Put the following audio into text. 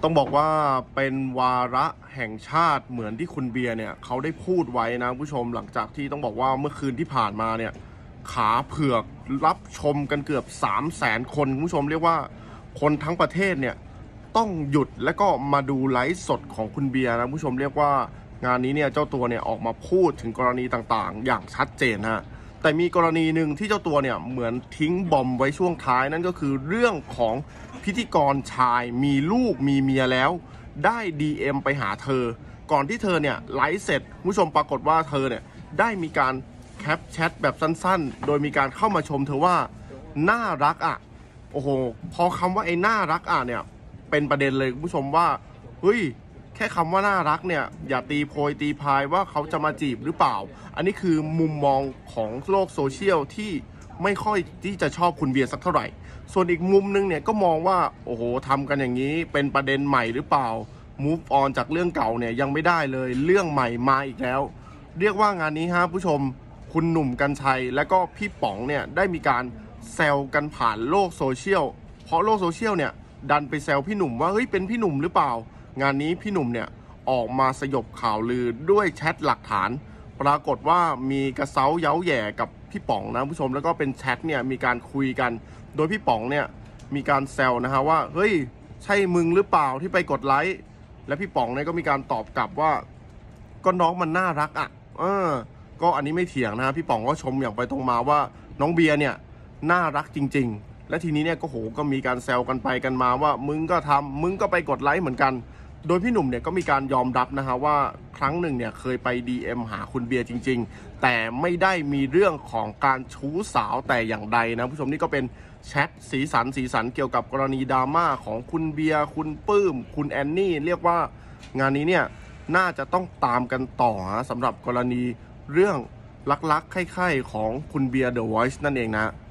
ต้องบอกว่าเป็นวาระแห่งชาติเหมือนที่คุณเบียร์เนี่ยเขาได้พูดไว้นะผู้ชมหลังจากที่ต้องบอกว่าเมื่อคืนที่ผ่านมาเนี่ยขาเผือกรับชมกันเกือบ 300,000 คนผู้ชมเรียกว่าคนทั้งประเทศเนี่ยต้องหยุดและก็มาดูไลฟ์สดของคุณเบียร์นะผู้ชมเรียกว่างานนี้เนี่ยเจ้าตัวเนี่ยออกมาพูดถึงกรณีต่างๆอย่างชัดเจนฮะแต่มีกรณีหนึ่งที่เจ้าตัวเนี่ยเหมือนทิ้งบอมไว้ช่วงท้ายนั่นก็คือเรื่องของพิธีกรชายมีลูกมีเมียแล้วได้ DM ไปหาเธอก่อนที่เธอเนี่ยไลฟ์เสร็จผู้ชมปรากฏว่าเธอเนี่ยได้มีการแคปแชทแบบสั้นๆโดยมีการเข้ามาชมเธอว่าน่ารักอ่ะโอ้โหพอคำว่าไอ้น่ารักอ่ะเนี่ยเป็นประเด็นเลยผู้ชมว่าเฮ้ยแค่คำว่าน่ารักเนี่ยอย่าตีโพยตีพายว่าเขาจะมาจีบหรือเปล่าอันนี้คือมุมมองของโลกโซเชียลที่ไม่ค่อยที่จะชอบคุณเบียร์สักเท่าไหร่ส่วนอีกมุมนึงเนี่ยก็มองว่าโอ้โหทำกันอย่างนี้เป็นประเด็นใหม่หรือเปล่า move on จากเรื่องเก่าเนี่ยยังไม่ได้เลยเรื่องใหม่มาอีกแล้วเรียกว่างานนี้ฮะผู้ชมคุณหนุ่มกรรชัยและก็พี่ป๋องเนี่ยได้มีการแซวกันผ่านโลกโซเชียลเพราะโลกโซเชียลเนี่ยดันไปแซวพี่หนุ่มว่าเฮ้ยเป็นพี่หนุ่มหรือเปล่างานนี้พี่หนุ่มเนี่ยออกมาสยบข่าวลือด้วยแชทหลักฐานปรากฏว่ามีกระเซ้าเย้าแย่กับพี่ป๋องนะผู้ชมแล้วก็เป็นแชทเนี่ยมีการคุยกันโดยพี่ป๋องเนี่ยมีการแซวนะฮะว่าเฮ้ยใช่มึงหรือเปล่าที่ไปกดไลค์และพี่ป๋องเนี่ยก็มีการตอบกลับว่าก็น้องมันน่ารักอ่ะก็อันนี้ไม่เถียงนะฮะพี่ป๋องก็ชมอย่างไปตรงมาว่าน้องเบียร์เนี่ยน่ารักจริงๆและทีนี้เนี่ยก็มีการแซวกันไปกันมาว่ามึงก็ทำมึงก็ไปกดไลค์เหมือนกันโดยพี่หนุ่มเนี่ยก็มีการยอมรับนะฮะว่าครั้งหนึ่งเนี่ยเคยไป DM หาคุณเบียร์จริงๆแต่ไม่ได้มีเรื่องของการชู้สาวแต่อย่างใดนะผู้ชมนี่ก็เป็นแชทสีสันเกี่ยวกับกรณีดราม่าของคุณเบียร์คุณปื้มคุณแอนนี่เรียกว่างานนี้เนี่ยน่าจะต้องตามกันต่อสำหรับกรณีเรื่องลักๆไข่ๆของคุณเบียร์ The Voice นั่นเองนะ